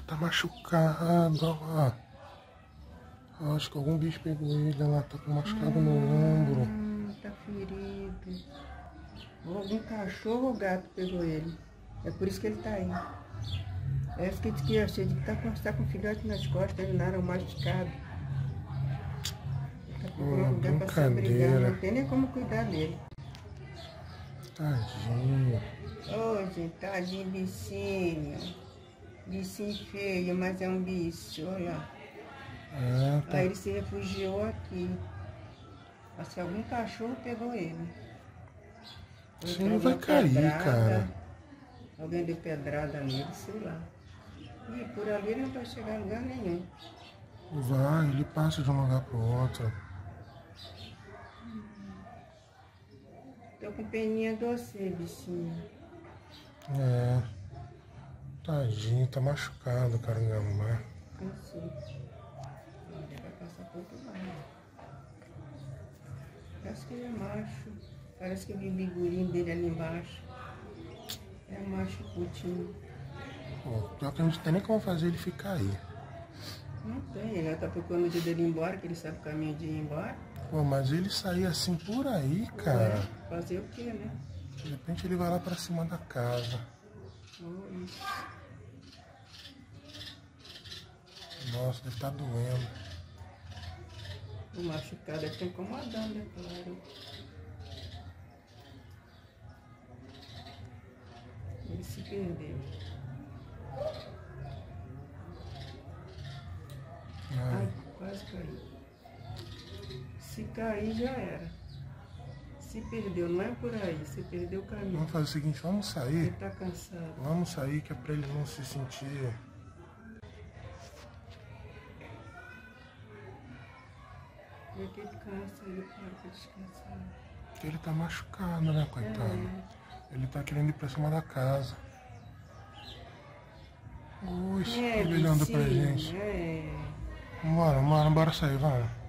tá machucado, ó lá. Acho que algum bicho pegou ele, ela tá com machucado no ombro. Tá ferido. Ou algum cachorro ou gato pegou ele. É por isso que ele tá aí. Parece que diz que eu achei de que tá com um filhote nas costas, ele nada masticado. Tá procurando lugar pra se abrigar, não tem nem como cuidar dele. Tadinho. Ô, gente, tadinho, bichinho. Bichinho feio, mas é um bicho, olha lá. Tá. Aí ele se refugiou aqui. Acho que algum cachorro pegou ele. Você não vai cair, cara. Alguém deu pedrada nele, sei lá. E por ali ele não vai chegar a lugar nenhum. Vai, ele passa de um lugar pro outro. Tô com peninha de você, bichinho. Tadinho, tá machucado, caramba. Cansei. Ele vai passar por outro lado. Parece que ele é macho. Parece que eu vi o bigolinho dele ali embaixo. É macho putinho. Pô, pior que a gente não tem nem como fazer ele ficar aí. Não tem, ele tá procurando o dia dele ir embora, que ele sabe o caminho de ir embora. Pô, mas ele sair assim por aí, cara. Fazer o quê, né? De repente ele vai lá pra cima da casa. Nossa, deve tá doendo. O machucado deve estar incomodando, é claro. Ele se perdeu. Ai, quase caiu. Se cair, já era. Se perdeu, não é por aí. Se perdeu o caminho. Vamos fazer o seguinte, vamos sair. Ele tá cansado. Vamos sair, que é pra ele não se sentir... E que ele cansa, ele para pra descansar. Porque ele tá machucado, né, coitado? Ele tá querendo ir pra cima da casa. Oxe, ele olhando pra gente. Bora sair, vamos.